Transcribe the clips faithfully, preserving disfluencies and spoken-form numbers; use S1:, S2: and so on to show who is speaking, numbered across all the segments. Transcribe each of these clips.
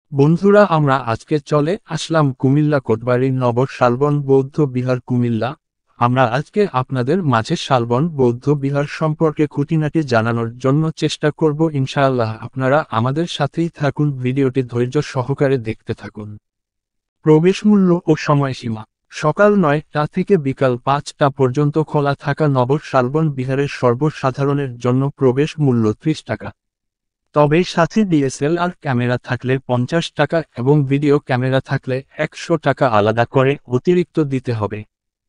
S1: বন্ধুরা, আমরা আজকে চলে আসলাম কুমিল্লা কোটবাড়ির নব শালবন বৌদ্ধ বিহার কুমিল্লা। আমরা আজকে আপনাদের মাঝে শালবন বৌদ্ধ বিহার সম্পর্কে খুঁটিনাটি জানানোর জন্য চেষ্টা করব। ইনশাআল্লাহ আপনারা আমাদের সাথেই থাকুন, ভিডিওটি ধৈর্য সহকারে দেখতে থাকুন। প্রবেশ মূল্য ও সময়সীমা। সকাল নয়টা থেকে বিকাল পাঁচটা পর্যন্ত খোলা থাকা নব শালবন বিহারের সর্বসাধারণের জন্য প্রবেশ মূল্য ত্রিশ টাকা। তবে সাথে ডিএসএলআর ক্যামেরা থাকলে পঞ্চাশ টাকা এবং ভিডিও ক্যামেরা থাকলে একশো টাকা আলাদা করে অতিরিক্ত দিতে হবে।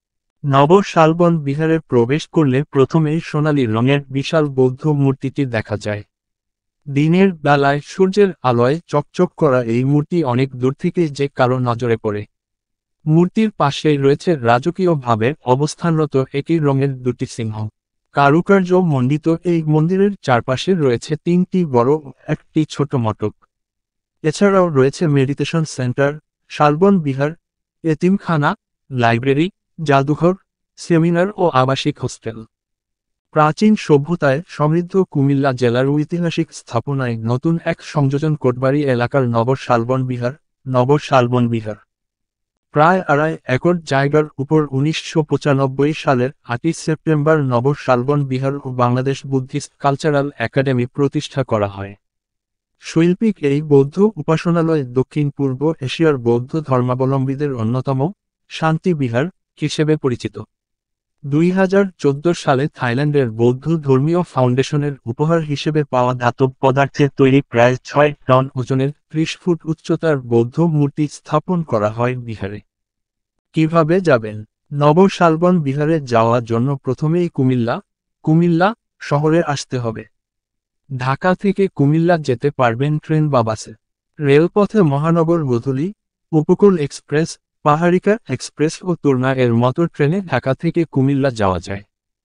S1: নব শালবন বিহারে প্রবেশ করলে প্রথমেই সোনালী রঙের বিশাল বৌদ্ধ মূর্তিটি দেখা যায়। দিনের বেলায় সূর্যের আলোয় চকচক করা এই মূর্তি অনেক দূর থেকে যে কারো নজরে পড়ে। মূর্তির পাশেই রয়েছে রাজকীয়ভাবে অবস্থানরত একই রঙের দুটি সিংহ। কারুকার্য মণ্ডিত এই মন্দিরের চারপাশে রয়েছে তিনটি বড় ও একটি ছোট মটক। এছাড়াও রয়েছে মেডিটেশন সেন্টার, শালবন বিহার, এতিমখানা, লাইব্রেরি, জাদুঘর, সেমিনার ও আবাসিক হোস্টেল। প্রাচীন সভ্যতায় সমৃদ্ধ কুমিল্লা জেলার ঐতিহাসিক স্থাপনায় নতুন এক সংযোজন কোটবাড়ি এলাকার নব শালবন বিহার। নব শালবন বিহার প্রায় আড়াই একর জায়গার উপর উনিশশো পঁচানব্বই সালের আটই সেপ্টেম্বর নব শালবন বিহার ও বাংলাদেশ বুদ্ধিস্ট কালচারাল একাডেমি প্রতিষ্ঠা করা হয়। শৈল্পিক এই বৌদ্ধ উপাসনালয় দক্ষিণ পূর্ব এশিয়ার বৌদ্ধ ধর্মাবলম্বীদের অন্যতম শান্তি বিহার হিসেবে পরিচিত। দুই হাজার চোদ্দ সালে থাইল্যান্ডের বৌদ্ধ ধর্মীয় ফাউন্ডেশনের উপহার হিসেবে পাওয়া ধাতব পদার্থের তৈরি প্রায় ছয় টন ওজনের ত্রিশ ফুট উচ্চতার বৌদ্ধ মূর্তি স্থাপন করা হয় বিহারে। কিভাবে যাবেন? নব শালবন বিহারে যাওয়ার জন্য প্রথমেই কুমিল্লা কুমিল্লা শহরে আসতে হবে। ঢাকা থেকে কুমিল্লা যেতে পারবেন ট্রেন বা বাসে। রেলপথে মহানগর গোধূলি, উপকূল এক্সপ্রেস, পাহাড়িকা এক্সপ্রেস ও তুর্না এর মতো ট্রেনে ঢাকা থেকে কুমিল্লা যাওয়া যায়।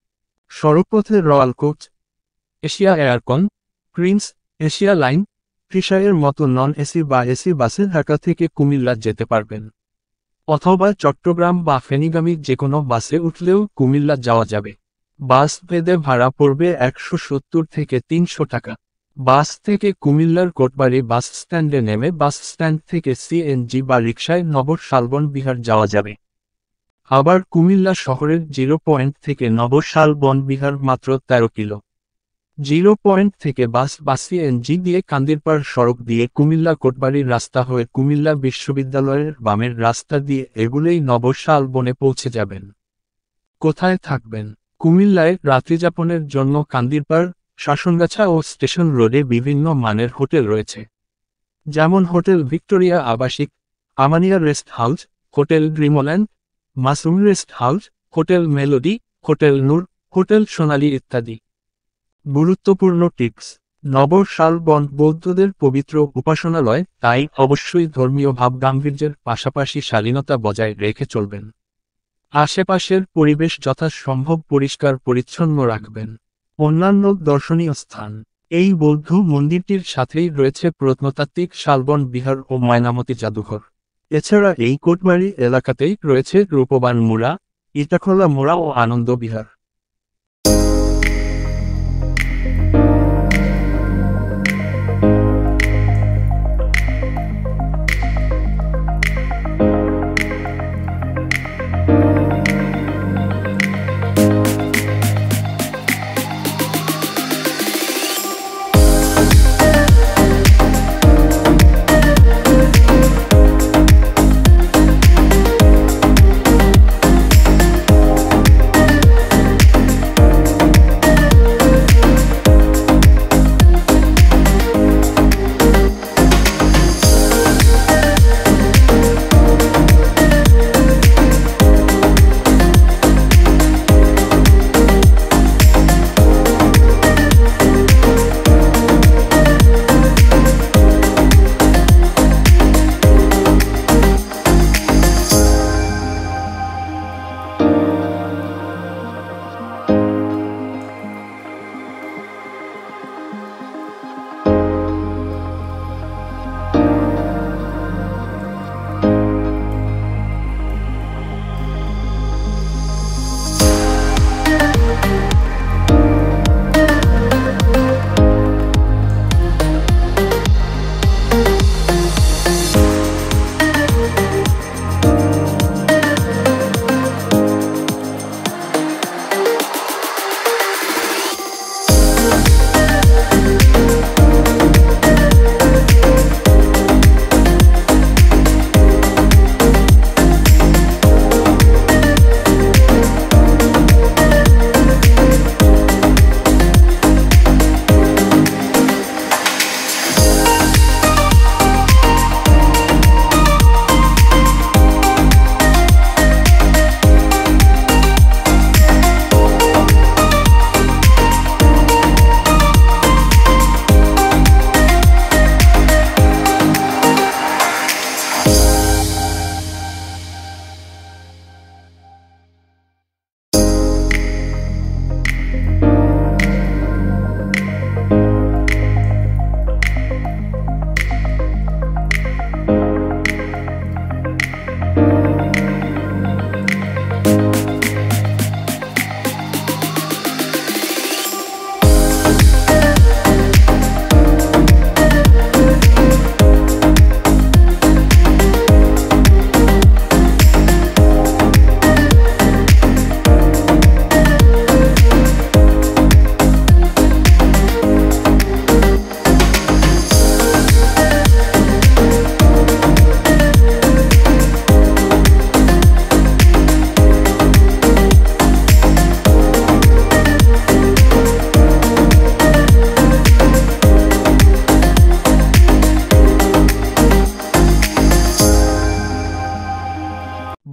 S1: সড়কপথে royal coach, Asia aircon, prince, Asia line, ফিশারের মতো নন এসি বা এসি বাসে ঢাকা থেকে কুমিল্লা যেতে পারবেন। অথবা চট্টগ্রাম বা ফেনীগামী যে কোনো বাসে উঠলেও কুমিল্লা যাওয়া যাবে। বাস ভেদে ভাড়া পড়বে একশো সত্তর থেকে তিনশো টাকা। বাস থেকে কুমিল্লার কোটবাড়ি বাস স্ট্যান্ডে নেমে বাস স্ট্যান্ড থেকে সিএনজি বা রিকশায় নব শালবন বিহার যাওয়া যাবে। আবার কুমিল্লা শহরের জিরো পয়েন্ট থেকে নব শালবন বিহার মাত্র তেরো কিলো। জিরো পয়েন্ট থেকে বাস বা সিএনজি দিয়ে কান্দিরপাড় সড়ক দিয়ে কুমিল্লা কোটবাড়ির রাস্তা হয়ে কুমিল্লা বিশ্ববিদ্যালয়ের বামের রাস্তা দিয়ে এগুলোই নব শালবনে পৌঁছে যাবেন। কোথায় থাকবেন? কুমিল্লায় রাত্রিযাপনের জন্য কান্দিরপাড়, শাসনগাছা ও স্টেশন রোডে বিভিন্ন মানের হোটেল রয়েছে, যেমন হোটেল ভিক্টোরিয়া আবাসিক, Amania rest house, hotel Dreamland, Masum rest house, hotel Melody, hotel Noor, hotel Sonali ইত্যাদি। গুরুত্বপূর্ণ টিপস: নব শালবন বৌদ্ধদের পবিত্র উপাসনালয়, তাই অবশ্যই ধর্মীয় ভাব গাম্ভীর্যের পাশাপাশি শালীনতা বজায় রেখে চলবেন। আশেপাশের পরিবেশ যথাসম্ভব পরিষ্কার পরিচ্ছন্ন রাখবেন। অন্যান্য দর্শনীয় স্থান: এই বৌদ্ধ মন্দিরটির সাথেই রয়েছে প্রত্নতাত্ত্বিক শালবন বিহার ও ময়নামতি জাদুঘর। এছাড়া এই কোটবাড়ি এলাকাতেই রয়েছে রূপবান মুড়া, ইটাখোলা মোড়া ও আনন্দ বিহার।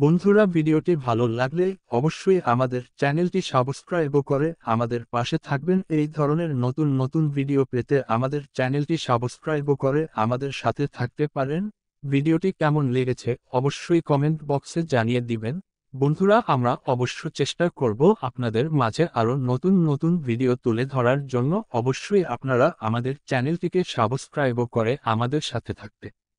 S1: বন্ধুরা, ভিডিওটি ভালো লাগলে অবশ্যই আমাদের চ্যানেলটি সাবস্ক্রাইব করে আমাদের পাশে থাকবেন। এই ধরনের নতুন নতুন ভিডিও পেতে আমাদের চ্যানেলটি সাবস্ক্রাইব করে আমাদের সাথে থাকতে পারেন। ভিডিওটি কেমন লেগেছে অবশ্যই কমেন্ট বক্সে জানিয়ে দিবেন। বন্ধুরা, আমরা অবশ্য চেষ্টা করব আপনাদের মাঝে আরও নতুন নতুন ভিডিও তুলে ধরার জন্য। অবশ্যই আপনারা আমাদের চ্যানেলটিকে সাবস্ক্রাইব করে আমাদের সাথে থাকতে